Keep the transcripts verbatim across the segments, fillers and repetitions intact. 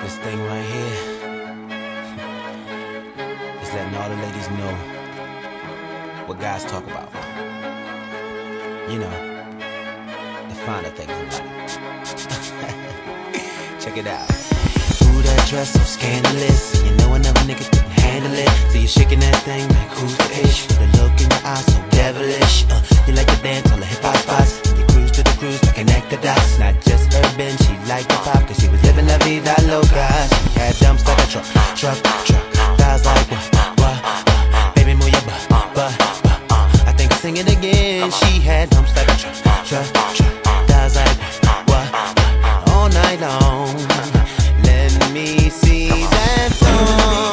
This thing right here is letting all the ladies know what guys talk about. You know, the finer things in life. Check it out. Ooh, that dress so scandalous. You know another nigga couldn't handle it. So you're shaking that thing like who's the ish? The look in your eyes so devilish. Uh, you like to dance on the hip hop spots. And you cruise to the cruise to connect the dots. Not just urban, she liked the pop, cause she was living la vida loca. She had dumps like a truck, truck, truck. Thighs like what, what, what. Baby, move your butt, butt, butt. I think I'll sing it again. She had dumps like a truck, truck, truck. Thighs like what, what. All night long. Let me see that thong.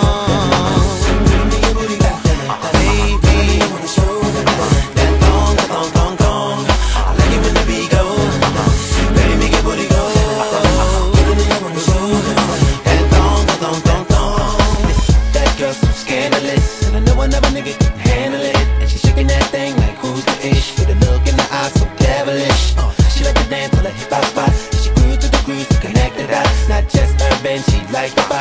Another nigga can handle it, and she shaking that thing like who's the ish? With a look in the eyes so devilish. Uh, she like to dance till the hip hop spot. She cruise to the cruise to connect the dots. Not just urban, she like the